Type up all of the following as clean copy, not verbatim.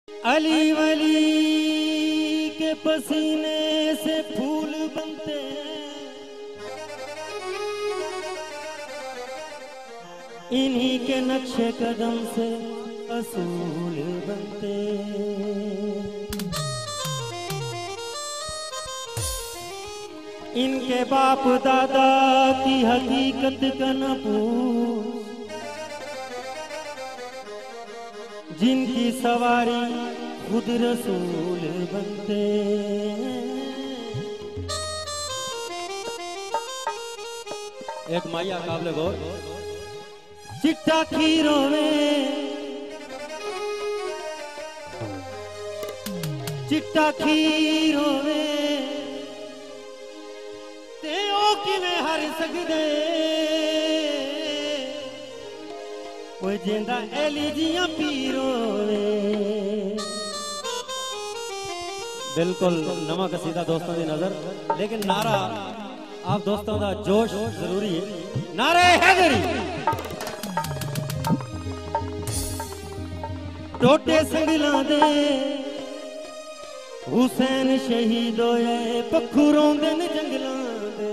अली वली के पसीने से फूल बनते हैं, इन्हीं के नक्शे कदम से असूल बनते। इनके बाप दादा की हकीकत का न पूछ, जिनकी सवारी खुद रसूल बनते। एक माया काबले गौर, चिट्टा खीरों में, चिट्टा खीरों में ते ओ किवें हर सकदे, कोई जिंदा एली जियां पीरों में। बिल्कुल नवा कसीदा दोस्तों की नजर, लेकिन नारा आप दोस्तों का जोश जरूरी है। नारे हैदरी, टोटे संगला दे हुसैन शहीद होए, पक्खू रोंदे न जंगलां दे।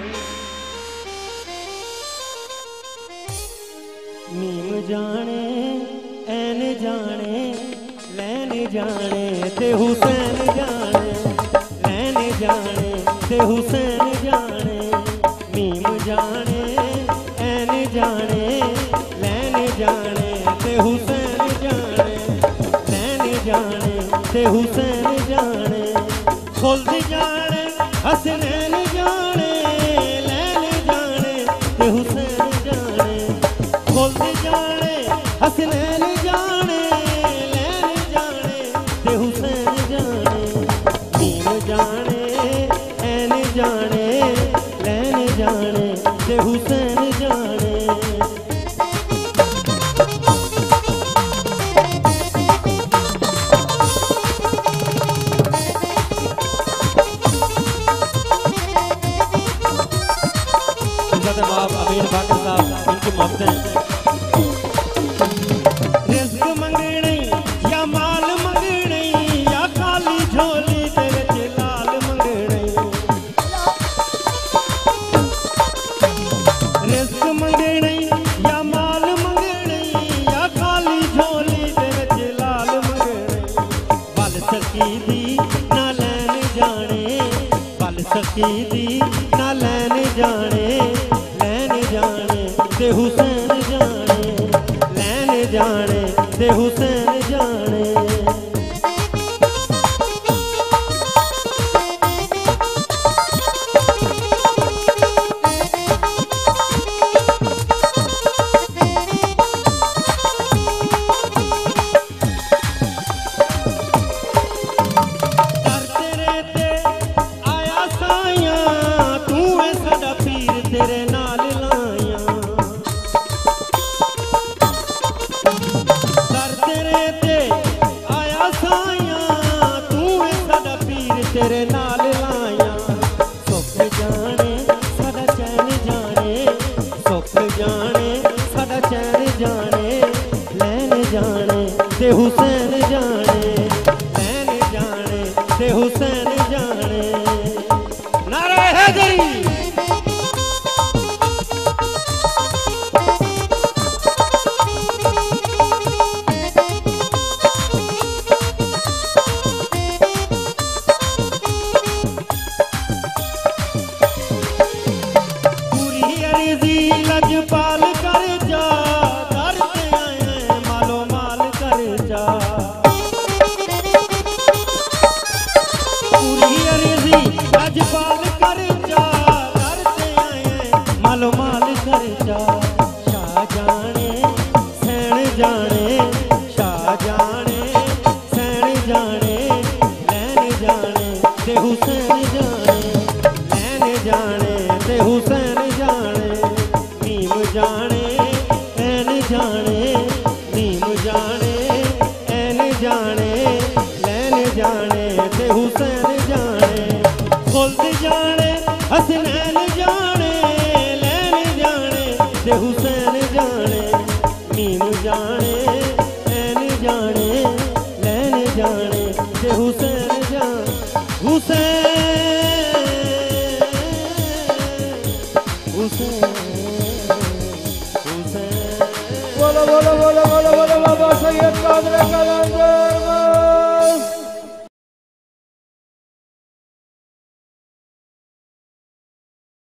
मीम जाने ऐन जाने लैन जाने ते हुसैन जाने, लैन जाने ते हुसैन जाने। मीम जाने ऐन जाने लैन जाने ते हुसैन जाने, लैन जाने ते हुसैन जाने। खुल्द जाने हसनैन जाने, लैन जाने ते हुसैन जाने। खुल्द जाने हसनैन जाने, लैन जाने ते हुसैन जाने। मीम जाने ऐन जाने लैन जाने ते हुसैन जाने। अमीर बाकर साहब इनकी मोहब्बतें। रिज़्क़ मंगने या माल मंगने या काली झोली ते विच लाल मंगने। रिज़्क़ मंगने या माल मंगने या काली झोली ते विच लाल मंगने। बल सकी दी ना लैन जाने, बल सकी दी ना लैन जाने, लैन जाने ते हुसैन जाने, लैन जाने ते हुसैन जाने। दर तेरे ते आया साइया, तू है साडा पीर तेरे नाल लाया। दर तेरे ते आया साइया, तू है साडा पीर तेरे नाल लाया। सुख जाने साडा चैन जाने, सुख जाने साडा चैन जाने। लैन जाने ते हुसैन जाने, लैन जाने ते हुसैन जाने। नारे हैदरी, लजपाल कर जा, दर ते आए मालो माल कर जा। पूरी अर्जी लजपाल कर जा, दर ते आए मालो माल कर जा। शाह जाने सैन जाने, शाह जाने सैन जाने। लैन जाने ते हुसैन जाने, लैन जाने ते हुसैन जाने। मीम जाने ऐन जाने, मीम जाने ऐन जाने लैन जाने ते हुसैन जाने। खुल्द जाने हसनैन जाने, लैन जाने ते हुसैन जाने। मीम जाने ऐन जाने लैन ते हुसैन जान हुसैन हुसैन हुसैन। बोलो बोलो बोलो बोलो बोलो बाबा सैयद कादर कलंदर